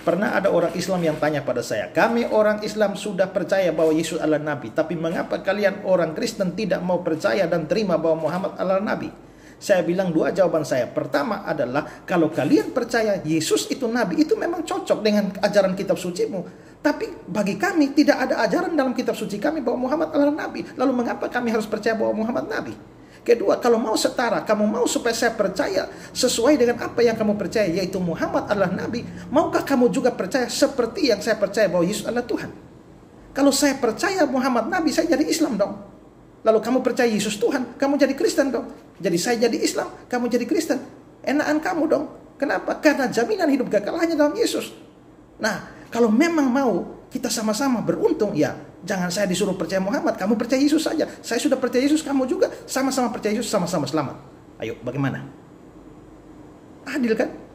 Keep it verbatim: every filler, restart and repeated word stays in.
Pernah ada orang Islam yang tanya pada saya, kami orang Islam sudah percaya bahwa Yesus adalah Nabi, tapi mengapa kalian orang Kristen tidak mau percaya dan terima bahwa Muhammad adalah Nabi? Saya bilang dua jawaban saya. Pertama adalah, kalau kalian percaya Yesus itu Nabi, itu memang cocok dengan ajaran kitab sucimu. Tapi bagi kami tidak ada ajaran dalam kitab suci kami bahwa Muhammad adalah Nabi. Lalu mengapa kami harus percaya bahwa Muhammad Nabi? Kedua, kalau mau setara, kamu mau supaya saya percaya sesuai dengan apa yang kamu percaya, yaitu Muhammad adalah Nabi, maukah kamu juga percaya seperti yang saya percaya bahwa Yesus adalah Tuhan? Kalau saya percaya Muhammad Nabi, saya jadi Islam dong. Lalu kamu percaya Yesus Tuhan, kamu jadi Kristen dong. Jadi saya jadi Islam, kamu jadi Kristen. Enakan kamu dong. Kenapa? Karena jaminan hidup kekal hanya dalam Yesus. Nah, kalau memang mau kita sama-sama beruntung, ya jangan saya disuruh percaya Muhammad, kamu percaya Yesus saja. Saya sudah percaya Yesus, kamu juga sama-sama percaya Yesus, sama-sama selamat. Ayo, bagaimana? Adil kan?